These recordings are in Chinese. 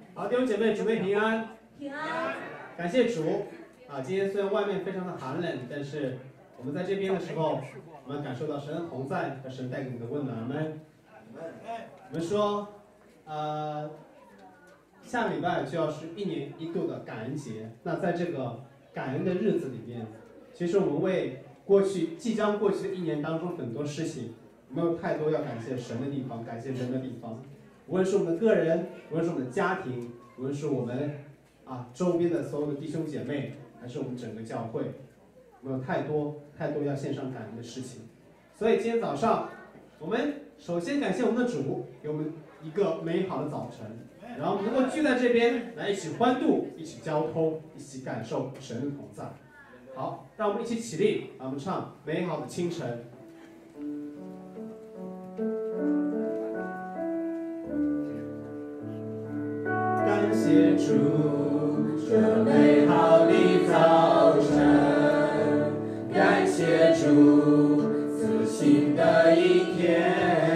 好，弟兄姐妹，主内平安。 平安。 感谢主啊！今天虽然外面非常的寒冷，但是我们在这边的时候，我们感受到神的同在和神带给我们的温暖。我们说，下个礼拜就要是1年1度的感恩节。那在这个感恩的日子里面，其实我们为即将过去的1年当中很多事情，没有太多要感谢神的地方，感谢人的地方。无论是我们的个人，无论是我们的家庭，无论是我们周边的所有的弟兄姐妹，还是我们整个教会，我们有太多要献上感恩的事情。所以今天早上，我们首先感谢我们的主，给我们一个美好的早晨，然后我们能够聚在这边来一起欢度，一起交通，一起感受神的同在。好，让我们一起起立，让我们唱《美好的清晨》。感谢主，这美好的早晨，感谢主赐新的一天，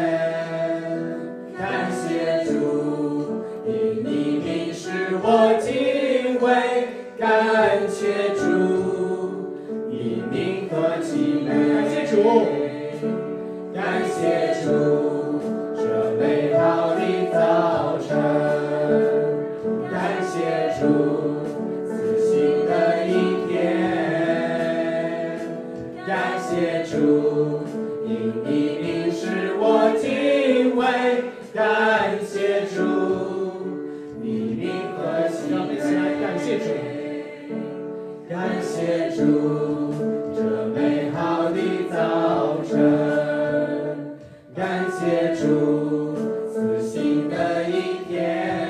感谢主，因你名使我敬畏，感谢主，你名何其美，感谢主，感谢主，这美好的早晨。感谢主，赐新的一天。感谢主，因你名使我敬畏。感谢主，你名何其美。感谢主，感谢主，这美好的早晨。感谢主，赐新的一天。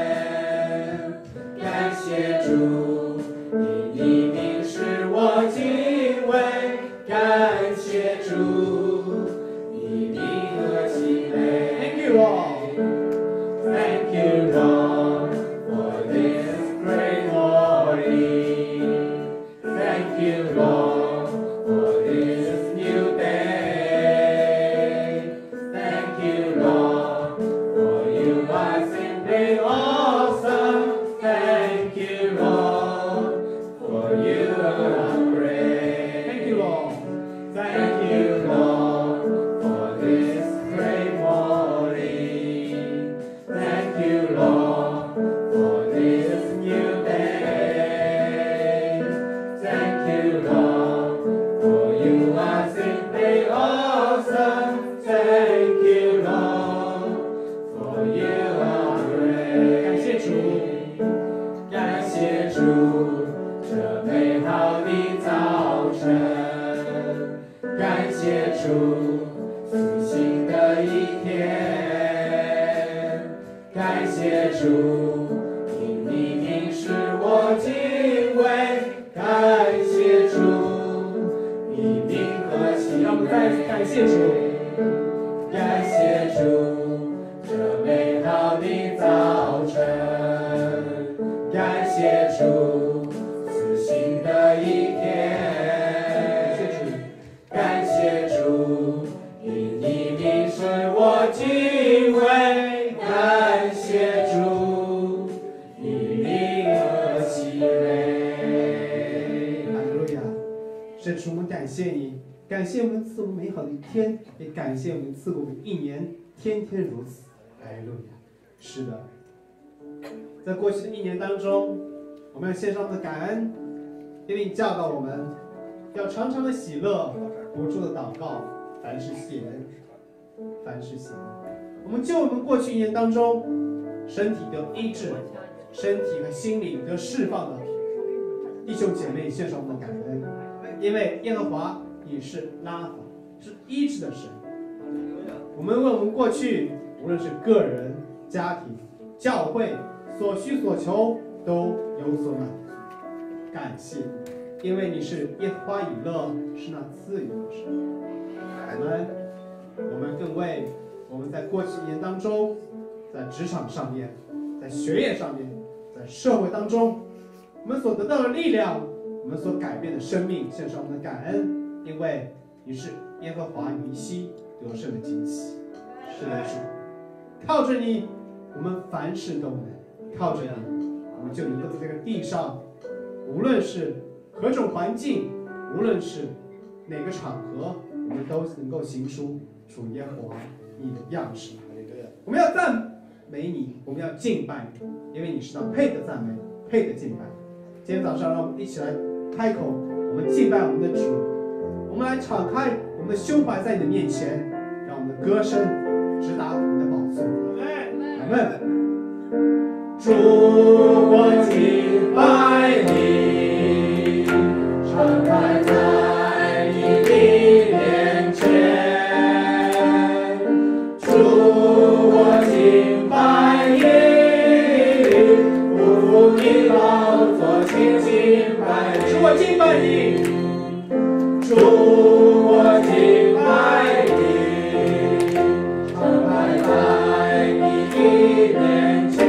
感谢主，因你名使我敬畏。感谢主，你名何其美。Thank you, Lord. Thank you, Lord, for this great morning. Thank you, Lord, for this new day. Thank you, Lord, for you are simply awesome. Thank you, Lord, for you are great. Thank you, Lord. Thank you, Lord, for this great morning. Thank you, Lord, for this new day. Thank you, Lord, for you are simply awesome. Thank you, Lord, for you are great. 感谢主。感谢主，这美好的早晨，感谢主，赐新的一天，感谢主，因你名使我敬畏，感谢主，你名何其美。让我们再一次感谢主，感谢主，这美好的早晨。感谢主，赐新的一天。感谢主，因你名使我敬畏。感谢主，你名何其美。哈利路亚！神主，我们感谢你，感谢我们赐我们美好的一天，也感谢我们赐给我们1年，天天如此。哈利路亚！是的。在过去的1年当中，我们要献上的感恩，因为你教导我们要常常的喜乐，不住的祷告，凡事谢恩，凡事谢恩。我们就我们过去1年当中，身体得医治，身体和心灵得释放的弟兄姐妹献上我们的感恩，因为耶和华也是拉法，是医治的神。我们为我们过去无论是个人、家庭、教会所需所求都有所满足，感谢你，因为你是耶和华以勒，是那赐予的神。我们更为我们在过去1年当中，在职场上面，在学业上面，在社会当中，我们所得到的力量，我们所改变的生命，献上我们的感恩，因为你是耶和华尼西得胜的旌旗。是的，主，靠着你，我们凡事都能。 靠着你，我们就能够在这个地上，无论是何种环境，无论是哪个场合，我们都能够行出主耶和华你的样式。我们要赞美你，我们要敬拜你，因为你是那配的赞美，配的敬拜。今天早上，让我们一起来开口，我们敬拜我们的主，我们来敞开我们的胸怀在你的面前，让我们的歌声直达你的宝座。阿们。 主，我敬拜你，敞开在你的面前。主，我敬拜你，匍匐你宝座前敬拜你。主，我敬拜你，主，我敬拜你，敞开在你的面前。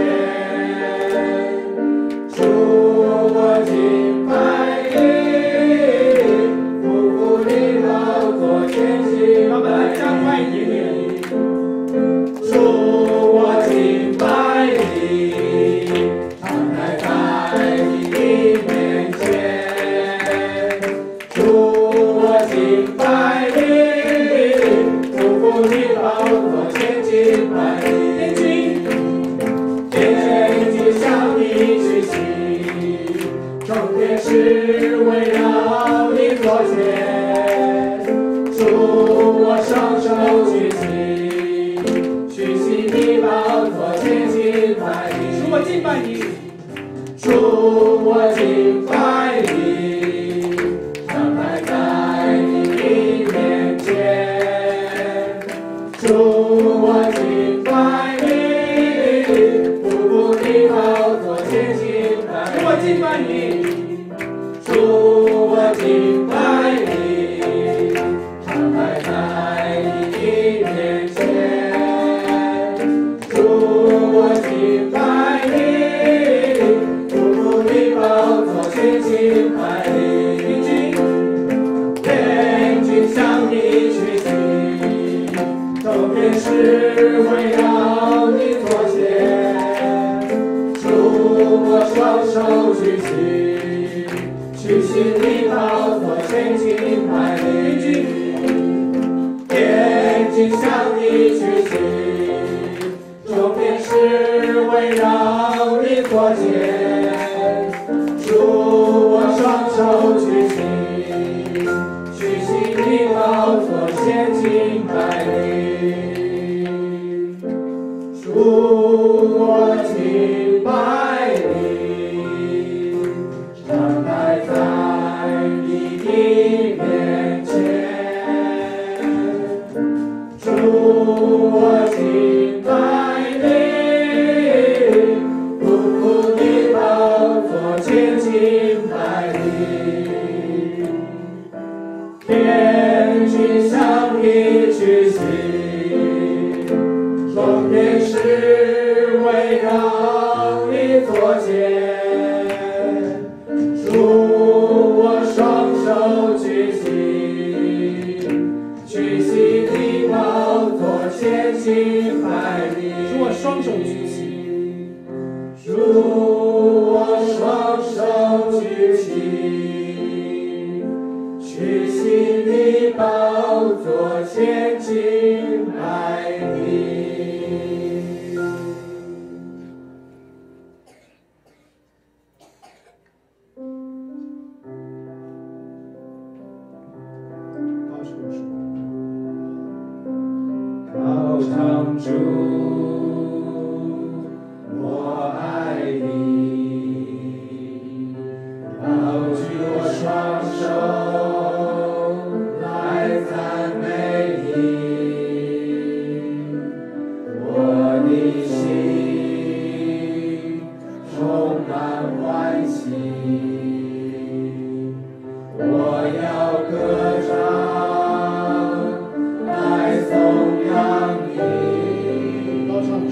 我敬拜你，匍匐你宝座前敬拜你。主，我敬拜你，敞开在你的面前。主，我敬拜你，匍匐你宝座前敬拜你。天君向你屈膝，众天使围绕你左肩，主，我双手举起，屈膝你宝座前敬拜你。主，我敬拜你，主，我敬拜你，敞开在你的面前。主，我敬拜你，匍匐你宝座前敬拜你。我敬拜你，主，我敬拜你，敞开在你的面前。主，我敬拜你，匍匐你宝座前敬拜你。天君向你屈膝，众天使围绕你左肩。主，我双手举起，屈膝你宝座前敬拜你。天君向你屈膝，众天使围绕你左肩。主，我双手举起，屈膝你宝座前敬拜你。主，我敬拜你，敞开在你的面前。主，我敬拜你，匍匐你宝座前敬拜你。天君向你屈膝，众天使围绕你左肩。主，我双手举起，屈膝你宝座前敬拜你。主，我双手举起，主，我双手举起，屈膝你宝座前敬拜你。高唱主，我爱你，高举我双手来赞美你，我的心充满欢喜，我要歌唱来颂扬你。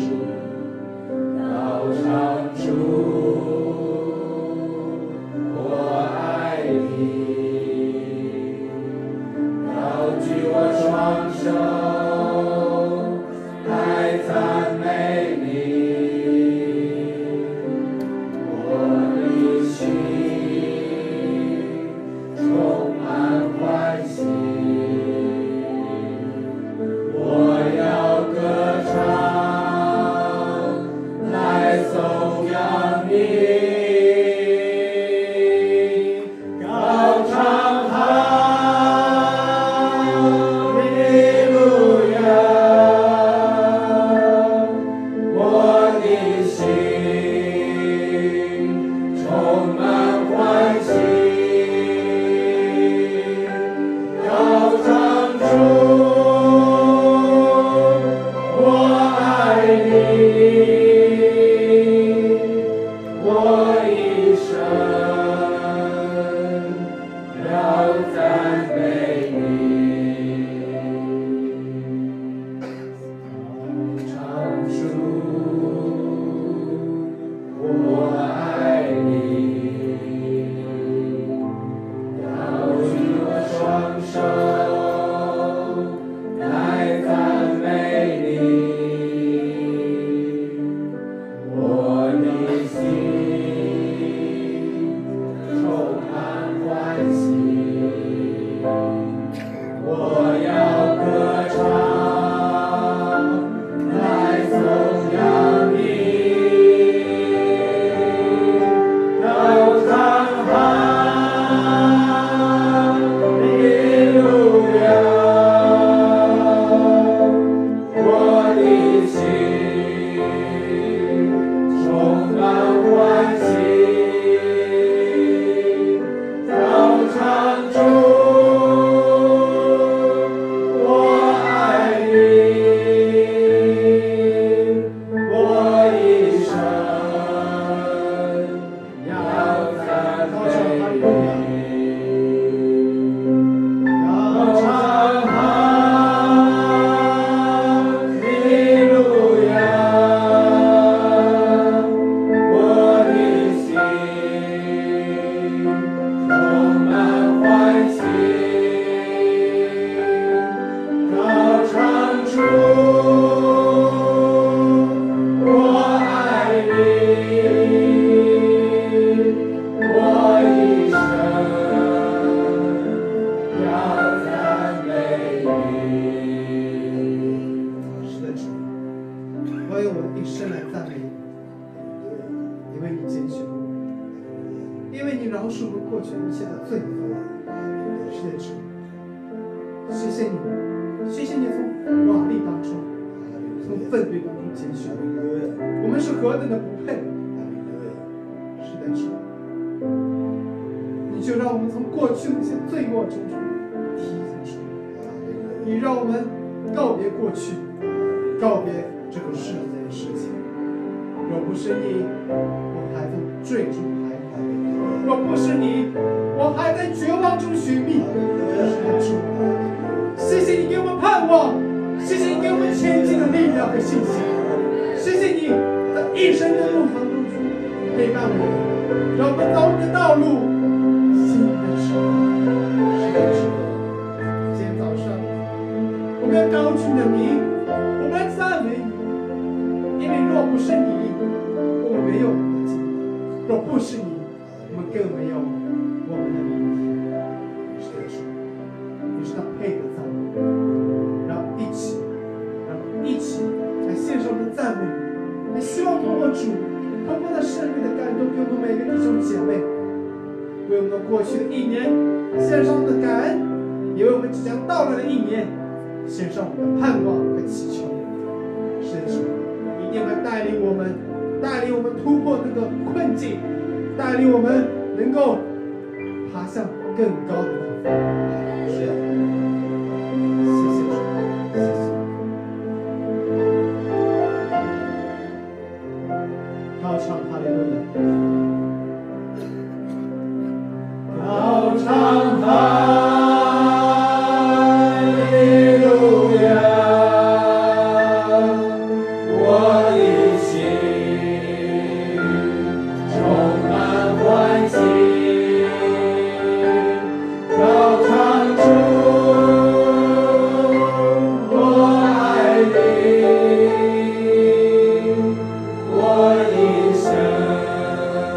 我一生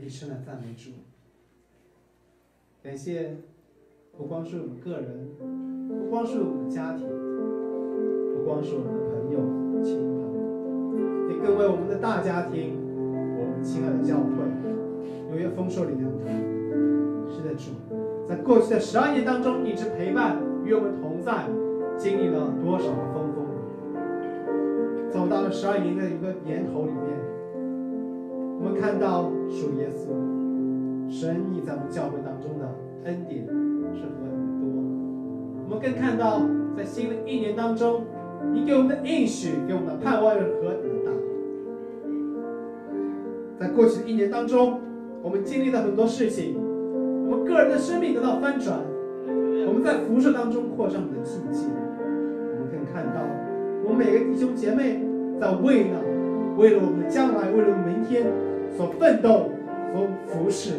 一生来赞美主。感谢不光是我们个人，不光是我们的家庭，不光是我们的朋友亲朋，也更为我们的大家庭，我们亲爱的教会纽约丰收灵粮堂。是的，主，在过去的12年当中一直陪伴与我们同在，经历了多少个风风雨雨，走到了12年的一个年头里面，我们看到主耶稣，神你在我们教会当中的恩典是何等的多。我们更看到在新的一年当中，你给我们的应许，给我们的盼望是何等的大。在过去的一年当中，我们经历了很多事情，我们个人的生命得到翻转，我们在服事当中扩张我们的境界。我们更看到我们每个弟兄姐妹在为了我们的将来，为了我们明天所奋斗，所服事。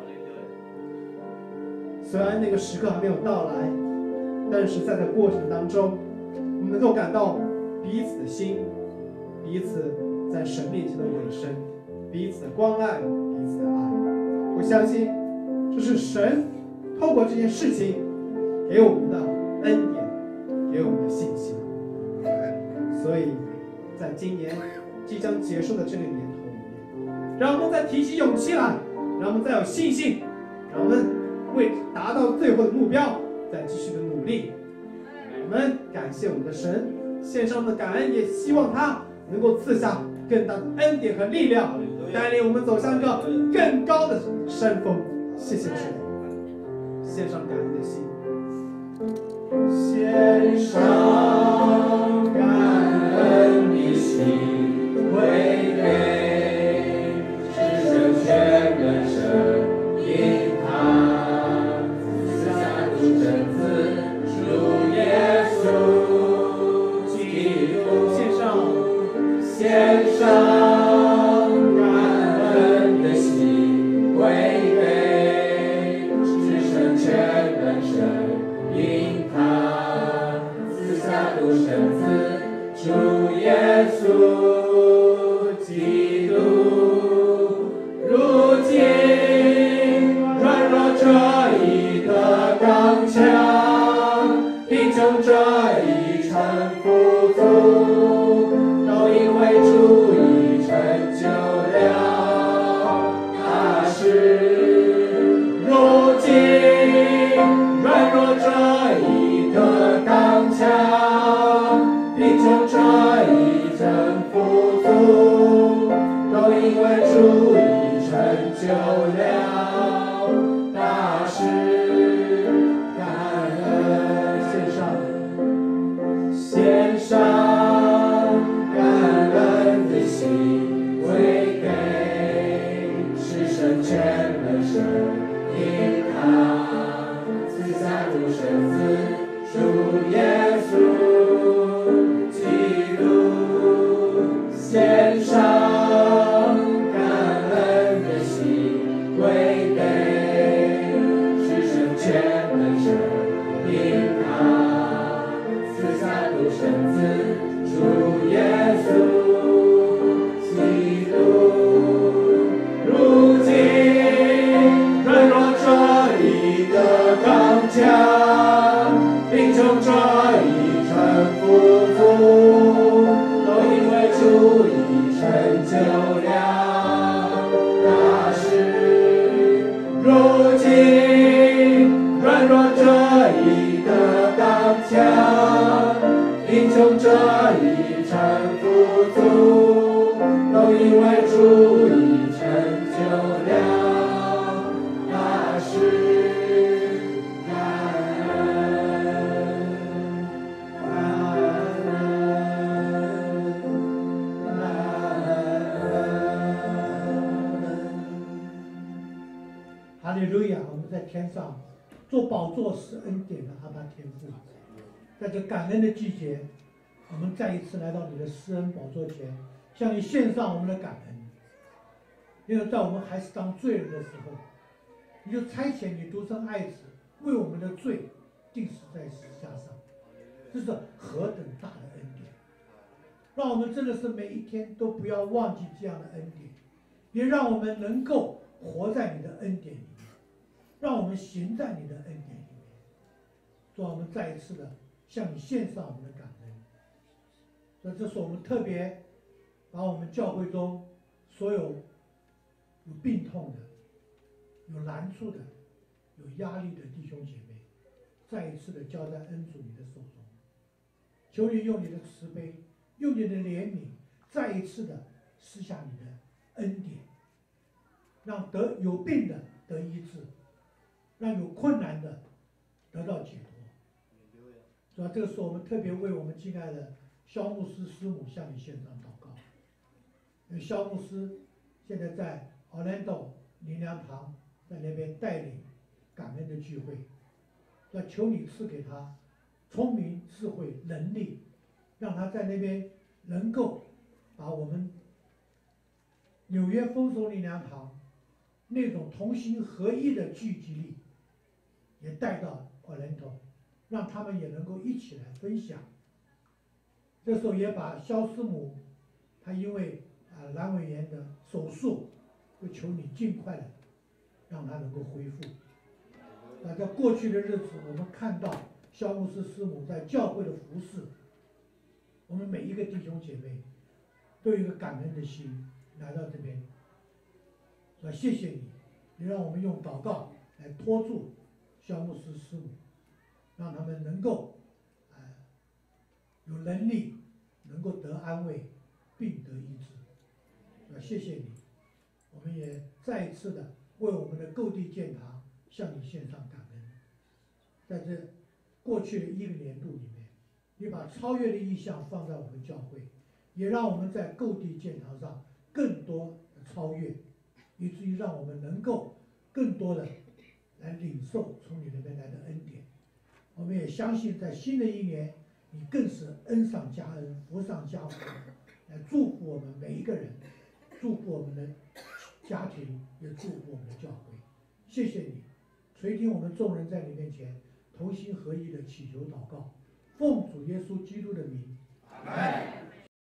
虽然那个时刻还没有到来，但是在这过程当中，我们能够感到彼此的心，彼此在神面前的委身，彼此的关爱，彼此的爱。我相信这是神透过这件事情给我们的恩典，给我们的信心。所以在今年即将结束的这个年头里面，让我们再提起勇气来，让我们再有信心，让我们为达到最后的目标再继续的努力。我们感谢我们的神，献上的感恩，也希望他能够赐下更大的恩典和力量，带领我们走向一个更高的山峰。谢谢主，献上感恩的心，献上感恩的心，归给至圣全能神，因他赐下独生子主耶稣基督。献上感恩的心，归给至圣全能神，因他赐下独生子主耶稣基督。如今软弱者已得刚强，贫穷者已成富足，都因为主已成就了大事。如今软弱者已得刚强，贫穷者已成富足，都因为主已成就了大事。感恩，献上感恩的心，归给至圣全能神，因他赐下独生子主耶稣基督。献上感恩的心，归给至圣全能神，因他赐下独生子主耶稣基督。如今软弱者已得刚强，贫穷者已成富足，都因为主已成就了大事。如今软弱者已得刚强，贫穷者已成富足，都因为主已成就了大事。感恩，感恩，感恩。 哈利路亚！我们在天上做宝座施恩典的阿爸天父，在这感恩的季节，我们再一次来到你的施恩宝座前，向你献上我们的感恩。因为在我们还是当罪人的时候，你就差遣你独生爱子为我们的罪钉死在十字架上，这是何等大的恩典！让我们真的是每一天都不要忘记这样的恩典，也让我们能够活在你的恩典里面，让我们行在你的恩典里面。主啊，我们再一次的向你献上我们的感恩。所以这是我们特别把我们教会中所有有病痛的、有难处的、有压力的弟兄姐妹，再一次的交在恩主你的手中。求你用你的慈悲，用你的怜悯，再一次的施下你的恩典，让有病的得医治，让有困难的得到解脱。主要这个是我们特别为我们敬爱的肖牧师师母向你献上祷告。因为肖牧师现在在 Orlando 灵粮堂，在那边带领感恩的聚会，要求你赐给他聪明、智慧、能力，让他在那边能够把我们纽约丰收灵粮堂那种同心合一的聚集力也带到 Orlando， 让他们也能够一起来分享。这时候也把肖师母，她因为阑尾炎的手术，就求你尽快的让她能够恢复。在过去的日子，我们看到肖牧师师母在教会的服侍，我们每一个弟兄姐妹都有一个感恩的心来到这边。谢谢你，你让我们用祷告来托住肖牧师师母，让他们能够有能力能够得安慰，并得医治。谢谢你，我们也再一次的为我们的购地建堂向你献上感恩。在这过去的一个年度里面，你把超越的意向放在我们教会，也让我们在购地建堂上更多的超越，以至于让我们能够更多的来领受从你那边来的恩典。我们也相信在新的一年，你更是恩上加恩，福上加福，来祝福我们每一个人，祝福我们的家庭，也祝福我们的教会。谢谢你垂听我们众人在你面前同心合意的祈求祷告，奉主耶稣基督的名，阿们。